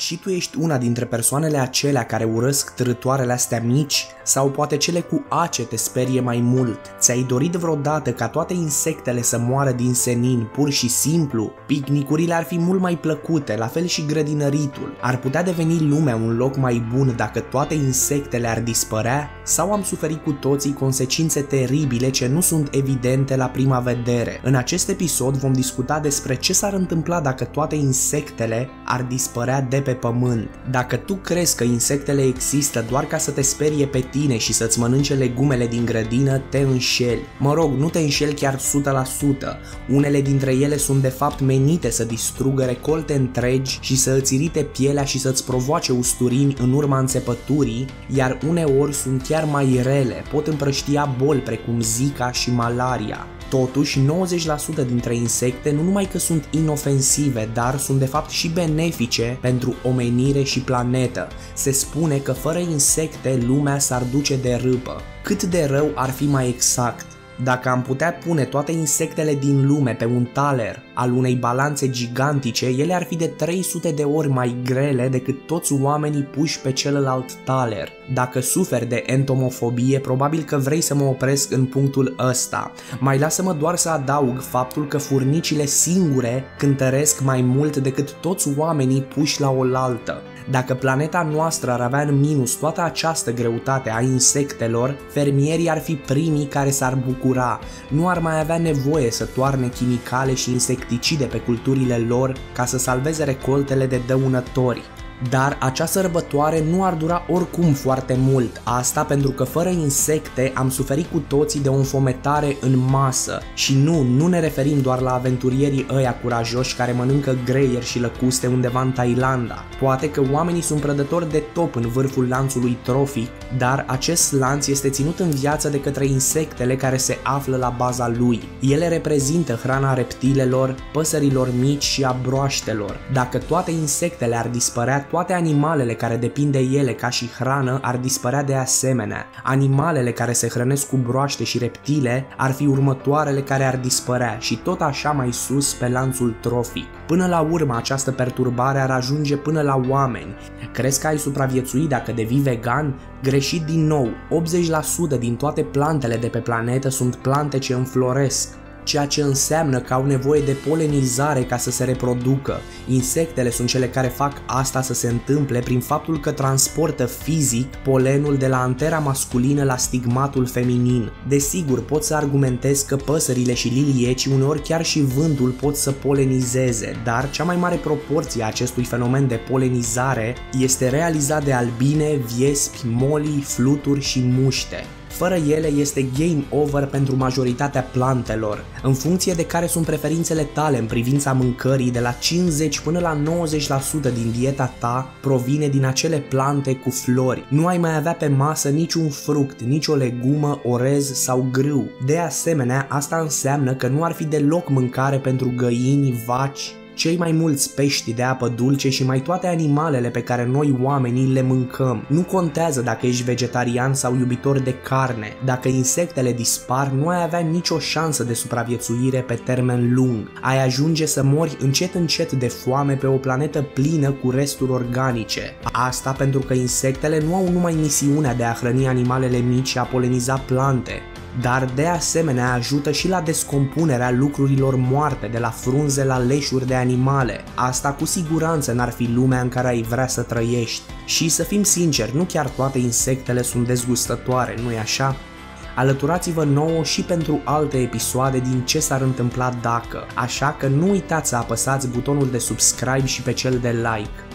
Și tu ești una dintre persoanele acelea care urăsc trătoarele astea mici? Sau poate cele cu ace te sperie mai mult? Ți-ai dorit vreodată ca toate insectele să moară din senin, pur și simplu? Picnicurile ar fi mult mai plăcute, la fel și grădinăritul. Ar putea deveni lumea un loc mai bun dacă toate insectele ar dispărea? Sau am suferit cu toții consecințe teribile ce nu sunt evidente la prima vedere? În acest episod vom discuta despre ce s-ar întâmpla dacă toate insectele ar dispărea de pe pământ. Dacă tu crezi că insectele există doar ca să te sperie pe tine și să-ți mănânce legumele din grădină, te înșeli. Mă rog, nu te înșeli chiar 100%. Unele dintre ele sunt de fapt menite să distrugă recolte întregi și să îți irite pielea și să-ți provoace usturini în urma înțepăturii, iar uneori sunt chiar mai rele, pot împrăștia boli precum Zika și malaria. Totuși, 90% dintre insecte nu numai că sunt inofensive, dar sunt de fapt și benefice pentru omenire și planetă. Se spune că fără insecte lumea s-ar duce de râpă. Cât de rău ar fi mai exact? Dacă am putea pune toate insectele din lume pe un taler al unei balanțe gigantice, ele ar fi de 300 de ori mai grele decât toți oamenii puși pe celălalt taler. Dacă suferi de entomofobie, probabil că vrei să mă opresc în punctul ăsta. Mai lasă-mă doar să adaug faptul că furnicile singure cântăresc mai mult decât toți oamenii puși la oaltă. Dacă planeta noastră ar avea în minus toată această greutate a insectelor, fermierii ar fi primii care s-ar bucura. Nu ar mai avea nevoie să toarne chimicale și insecticide pe culturile lor ca să salveze recoltele de dăunători. Dar acea sărbătoare nu ar dura oricum foarte mult, asta pentru că fără insecte am suferit cu toții de o înfometare în masă. Și nu ne referim doar la aventurierii ăia curajoși care mănâncă greieri și lăcuste undeva în Thailanda. Poate că oamenii sunt prădători de top în vârful lanțului trofic, dar acest lanț este ținut în viață de către insectele care se află la baza lui. Ele reprezintă hrana reptilelor, păsărilor mici și a broaștelor. Dacă toate insectele ar dispărea, toate animalele care depind de ele ca și hrană ar dispărea de asemenea. Animalele care se hrănesc cu broaște și reptile ar fi următoarele care ar dispărea și tot așa mai sus pe lanțul trofic. Până la urmă, această perturbare ar ajunge până la oameni. Crezi că ai supraviețui dacă devii vegan? Greșit din nou, 80% din toate plantele de pe planetă sunt plante ce înfloresc, ceea ce înseamnă că au nevoie de polenizare ca să se reproducă. Insectele sunt cele care fac asta să se întâmple prin faptul că transportă fizic polenul de la antera masculină la stigmatul feminin. Desigur, pot să argumentez că păsările și liliecii, uneori chiar și vântul, pot să polenizeze, dar cea mai mare proporție a acestui fenomen de polenizare este realizat de albine, viespi, molii, fluturi și muște. Fără ele este game over pentru majoritatea plantelor. În funcție de care sunt preferințele tale în privința mâncării, de la 50 până la 90% din dieta ta provine din acele plante cu flori. Nu ai mai avea pe masă niciun fruct, nicio legumă, orez sau grâu. De asemenea, asta înseamnă că nu ar fi deloc mâncare pentru găini, vaci, cei mai mulți pești de apă dulce și mai toate animalele pe care noi oamenii le mâncăm. Nu contează dacă ești vegetarian sau iubitor de carne. Dacă insectele dispar, nu ai avea nicio șansă de supraviețuire pe termen lung. Ai ajunge să mori încet încet de foame pe o planetă plină cu resturi organice. Asta pentru că insectele nu au numai misiunea de a hrăni animalele mici și a poleniza plante, dar de asemenea ajută și la descompunerea lucrurilor moarte, de la frunze la leșuri de animale. Asta cu siguranță n-ar fi lumea în care ai vrea să trăiești. Și să fim sinceri, nu chiar toate insectele sunt dezgustătoare, nu-i așa? Alăturați-vă nouă și pentru alte episoade din Ce s-ar întâmpla dacă, așa că nu uitați să apăsați butonul de subscribe și pe cel de like.